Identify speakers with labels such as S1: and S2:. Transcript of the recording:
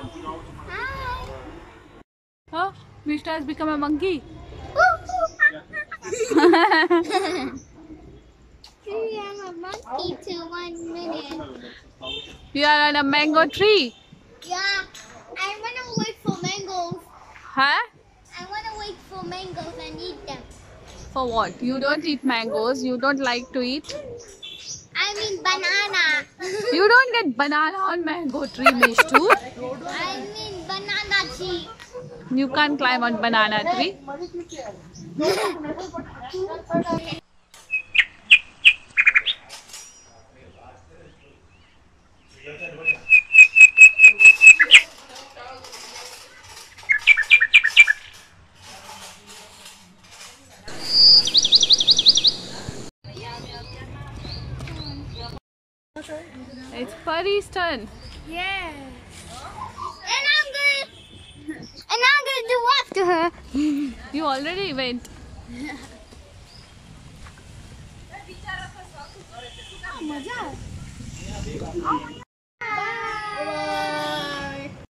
S1: Oh, Mishti has become a monkey.
S2: I'm a monkey to 1 minute.
S1: You are on a mango tree.
S2: Yeah, I want to wait for mangoes.
S1: Huh?
S2: I want to wait for mangoes and eat them.
S1: For what? You don't eat mangoes. You don't like to eat.
S2: I mean banana.
S1: You don't get banana on mango tree, Mishtu.
S2: I mean banana tree.
S1: You can't climb on banana tree. It's Pari's turn.
S2: Yeah. And I'm gonna do after her.
S1: You already went.
S2: मजा